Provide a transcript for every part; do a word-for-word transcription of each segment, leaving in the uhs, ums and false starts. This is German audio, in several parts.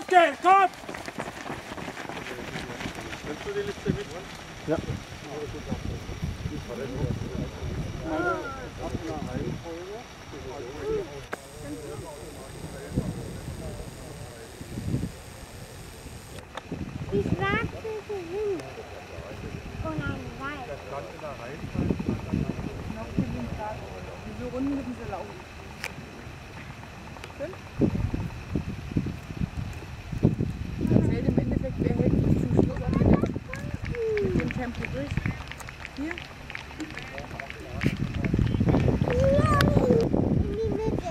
Auf geht's, komm! Kannst du die Liste mit? Ja. Die schwarze sind. Oh nein, weiß. Das Ganze da reinfallen. Noch fünf Tage. Diese Runden müssen sie laufen. Fünf? Das hält im Endeffekt, wer hält bis zum Schluss auch mit dem, mit dem Tempo durch. Hier? In die Mitte.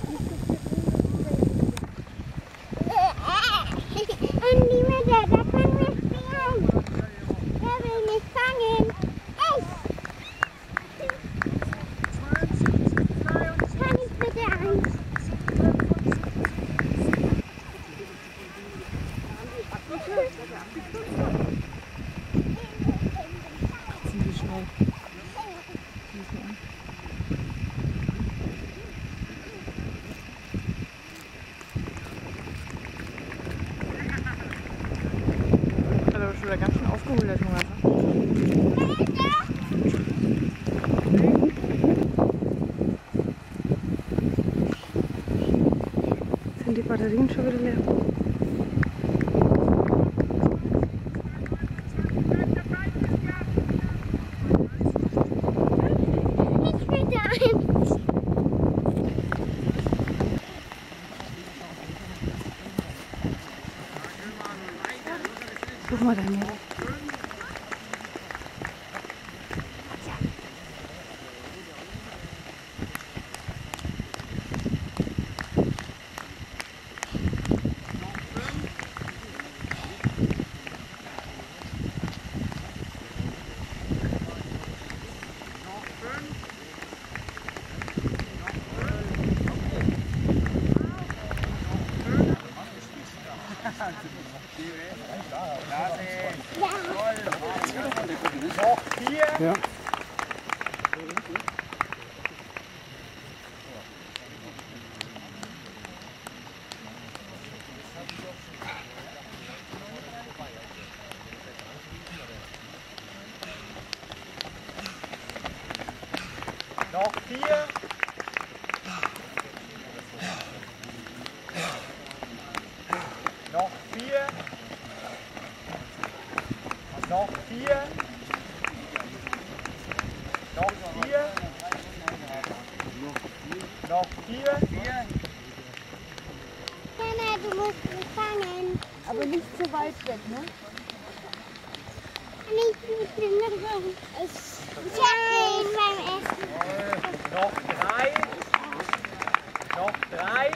In die Mitte, da können wir spielen. Wer will nicht fangen? Ich. Kann ich bitte eins? Ziemlich schnell. Hat aber schon wieder ganz schön aufgeholt, der Thomas. Sind die Batterien schon wieder leer? Ich bitte eins. Guck mal, Daniel. Noch vier. Ja. Noch vier. Noch vier. Noch vier. Noch vier. Noch vier. Jana, du musst mich fangen. Aber nicht zu weit weg, ne? Ich bin drin. Ich hab ihn beim Essen. Noch drei. Noch drei.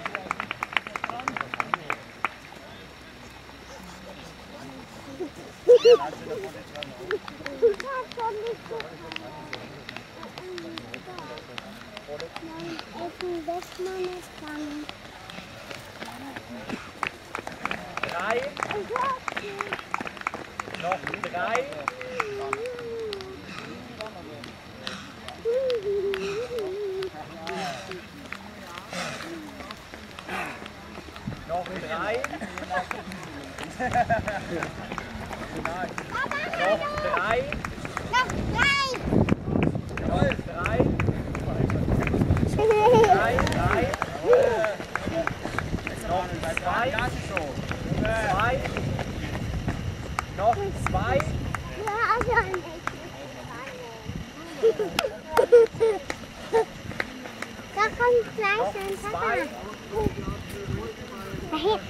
Ich hab schon nicht so Nein, Essen lässt man nicht fangen. Drei. Ich hab ihn. Noch drei. Noch drei. Noch drei. Noch drei. Noch drei. Drei, drei. Noch zwei. Zwei. Noch zwei. Ja, also nicht. Da kommt gleich Noch ein zwei. Papa. Daher.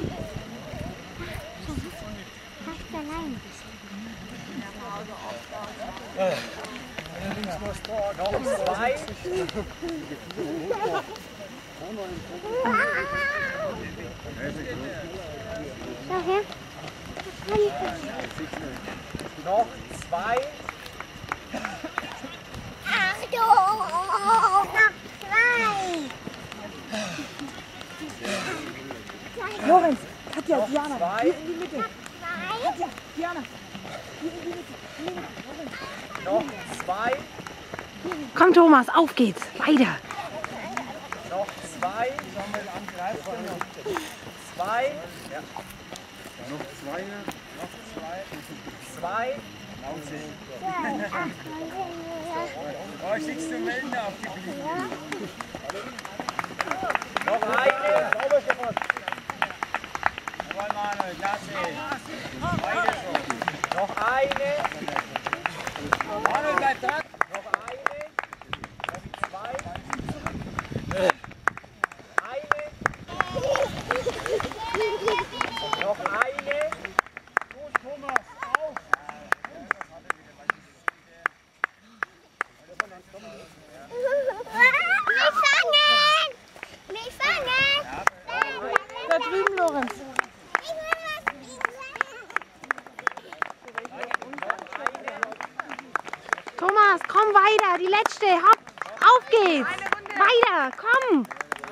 Fast allein. Noch zwei. Daher. Noch zwei. Achtung! Noch zwei. Lorenz, Katja, Noch Diana, zwei. hier in die Mitte. Zwei. Katja, Diana, hier in die Mitte. Hier, Lorenz. Noch zwei. Komm Thomas, auf geht's. Weiter. Noch zwei. Zwei. Ja. Noch zwei. Noch zwei. Zwei. Oh, schickst du Melden auf die Bühne. Noch eine. Jawohl, Manuel, klasse. Beide schon. Noch eine. Manuel, bleib dran. Noch eine. Noch zwei. Eine. Noch eine. Los, Thomas, auf. Nicht fangen! Nicht fangen! Da drüben, Lorenz. Ich will was Thomas, komm weiter. Die letzte. Hopp. Auf geht's. Weiter. Komm.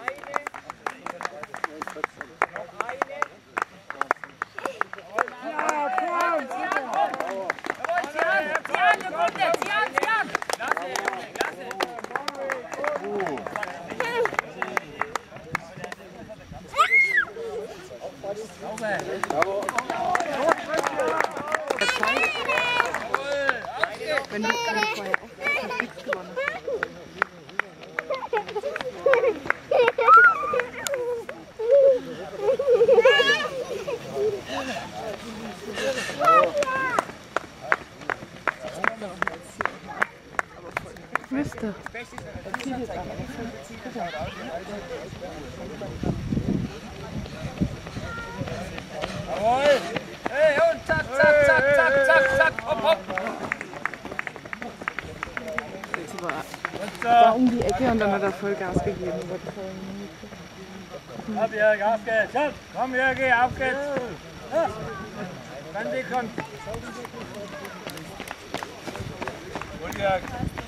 Wenn du vorher auch nichts gewonnen hast. Müsste. Jawohl! Hey, und zack, zack, zack, zack, zack, zack, hopp, hopp! War um die Ecke und dann hat er voll Gas gegeben. Komm, Jörg, auf geht's! Komm, Jörg, auf geht's! Dann die kommt! Gut, Jörg!